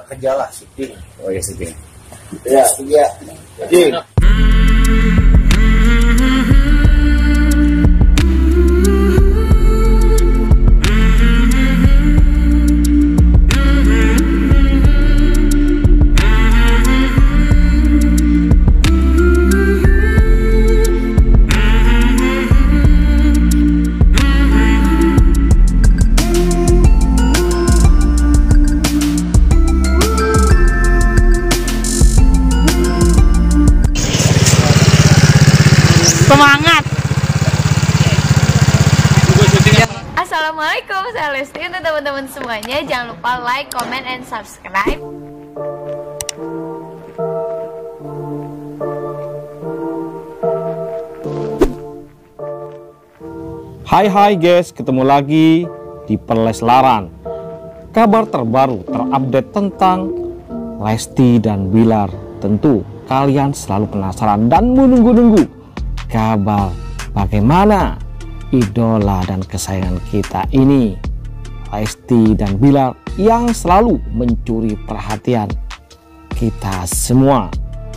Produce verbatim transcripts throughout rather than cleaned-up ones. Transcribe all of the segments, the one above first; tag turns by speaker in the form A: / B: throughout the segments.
A: kerja lah, syuting.
B: Oh ya syuting.
A: Ya, iya. Jadi
C: semangat. Assalamualaikum, saya Lesti. Untuk teman-teman semuanya, jangan lupa like, comment, and subscribe.
B: Hai hai guys, ketemu lagi di Perleslaran. Kabar terbaru terupdate tentang Lesti dan Bilar. Tentu kalian selalu penasaran dan menunggu-nunggu kabar bagaimana idola dan kesayangan kita ini, Lesti dan Bilar, yang selalu mencuri perhatian kita semua.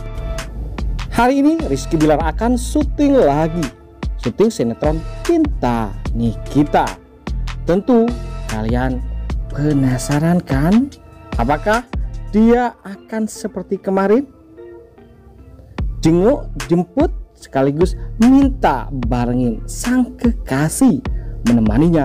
B: Hari ini Rizky Bilar akan syuting lagi, syuting sinetron Cinta Nikita. Tentu kalian penasaran kan? Apakah dia akan seperti kemarin? Jenguk, jemput, sekaligus minta barengin sang kekasih menemaninya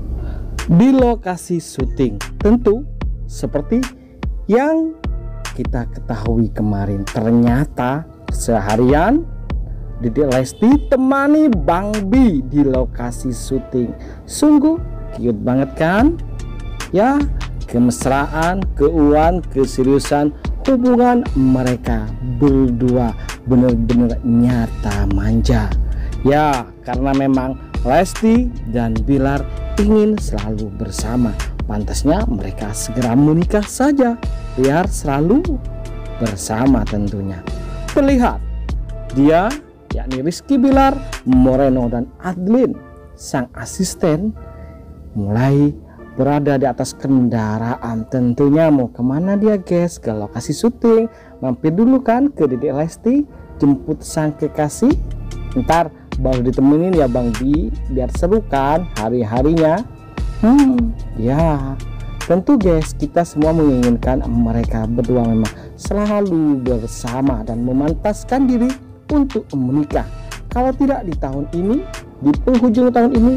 B: di lokasi syuting. Tentu seperti yang kita ketahui kemarin, ternyata seharian Dedek Lesti temani Bang Bi di lokasi syuting. Sungguh cute banget kan? Ya, kemesraan, keuuan, keseriusan hubungan mereka berdua benar-benar nyata manja. Ya, karena memang Lesti dan Bilar ingin selalu bersama. Pantasnya mereka segera menikah saja biar selalu bersama tentunya. Terlihat dia, yakni Rizky Bilar, Moreno, dan Adlin, sang asisten, mulai berada di atas kendaraan. Tentunya mau kemana dia guys? Ke lokasi syuting. Mampir dulu kan ke Dedek Lesti, jemput sang kekasih. Ntar baru ditemenin ya Bang Bi, biar seru kan hari-harinya. Hmm ya, tentu guys, kita semua menginginkan mereka berdua memang selalu bersama dan memantaskan diri untuk menikah. Kalau tidak di tahun ini, di penghujung tahun ini,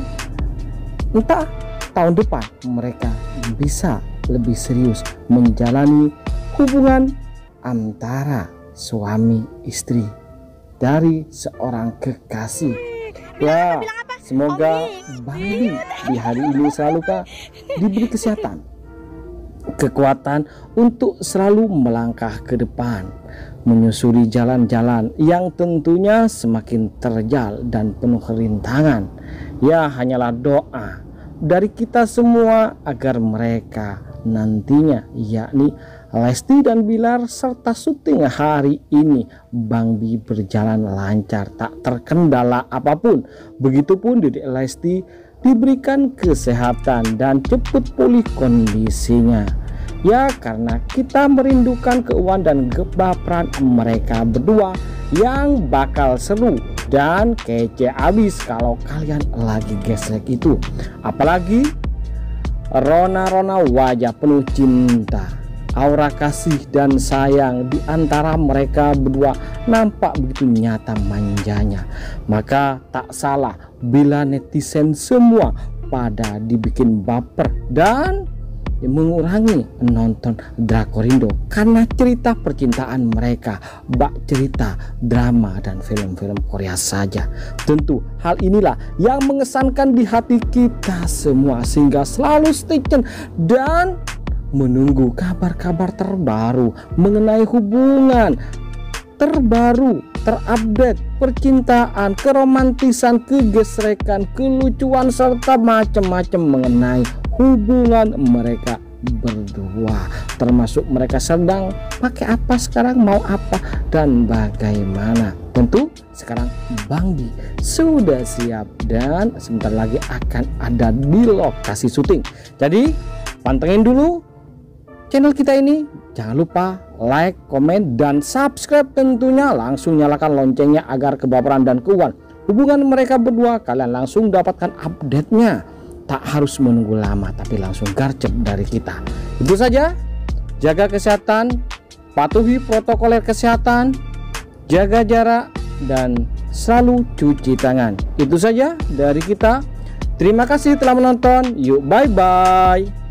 B: entah tahun depan mereka bisa lebih serius menjalani hubungan antara suami istri dari seorang kekasih. Ya, semoga Bang Bi di hari ini selalu Kak diberi kesehatan, kekuatan untuk selalu melangkah ke depan, menyusuri jalan-jalan yang tentunya semakin terjal dan penuh rintangan. Ya, hanyalah doa dari kita semua agar mereka nantinya, yakni Lesti dan Bilar serta syuting hari ini Bang Bi berjalan lancar, tak terkendala apapun. Begitupun Dedek Lesti diberikan kesehatan dan cepat pulih kondisinya. Ya, karena kita merindukan keuangan dan kebaperan mereka berdua yang bakal seru dan kece abis kalau kalian lagi gesrek itu. Apalagi rona-rona wajah penuh cinta, aura kasih dan sayang di antara mereka berdua nampak begitu nyata manjanya. Maka tak salah bila netizen semua pada dibikin baper dan mengurangi nonton Drakorindo karena cerita percintaan mereka bak cerita drama dan film-film Korea saja. Tentu hal inilah yang mengesankan di hati kita semua, sehingga selalu stay tune dan menunggu kabar-kabar terbaru mengenai hubungan terbaru, terupdate percintaan, keromantisan, kegesrekan, kelucuan, serta macam-macam mengenai hubungan mereka berdua, termasuk mereka sedang pakai apa sekarang, mau apa dan bagaimana. Tentu sekarang Bang Bi sudah siap dan sebentar lagi akan ada di lokasi syuting. Jadi pantengin dulu channel kita ini, jangan lupa like, komen, dan subscribe tentunya. Langsung nyalakan loncengnya agar kebaperan dan keuangan hubungan mereka berdua kalian langsung dapatkan update-nya. Tak harus menunggu lama, tapi langsung garcep dari kita. Itu saja, jaga kesehatan, patuhi protokol kesehatan, jaga jarak, dan selalu cuci tangan. Itu saja dari kita. Terima kasih telah menonton. Yuk, bye-bye.